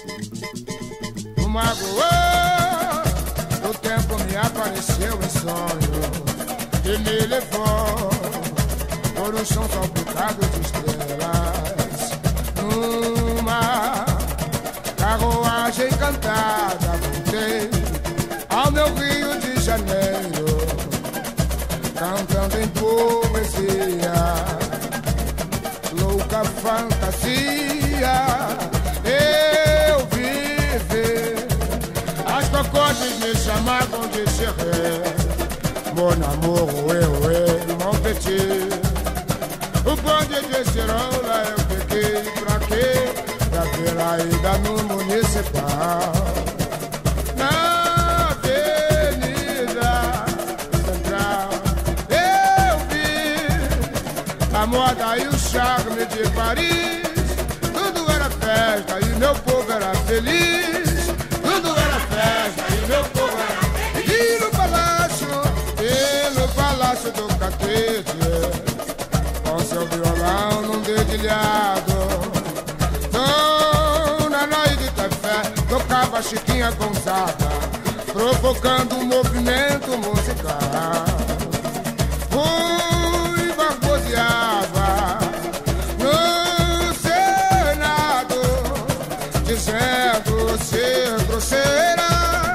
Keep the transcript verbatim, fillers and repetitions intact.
O magoou, o tempo me apareceu em sonho e me levou por um chão salpicado de estrelas. Numa carruagem encantada voltei ao meu Rio de Janeiro, cantando em poesia, louca fantasia. Eu vivi, as cocotes me chamavam de Xerré, mon amour, ué, ué, mon petit. O bonde de cirola eu peguei pra quê? Pra ver a ida no municipal, na Avenida Central. Eu vi a moda e o charme de Paris. Tudo era festa e meu povo era feliz. Tudo era festa e meu povo era feliz. E no palácio, e no palácio do Catete, com seu violão num dedilhado, Dona Naide Tefé tocava Chiquinha Gonzaga, provocando um movimento musical. Fui barboseava no Senado, dizendo ser grosseira.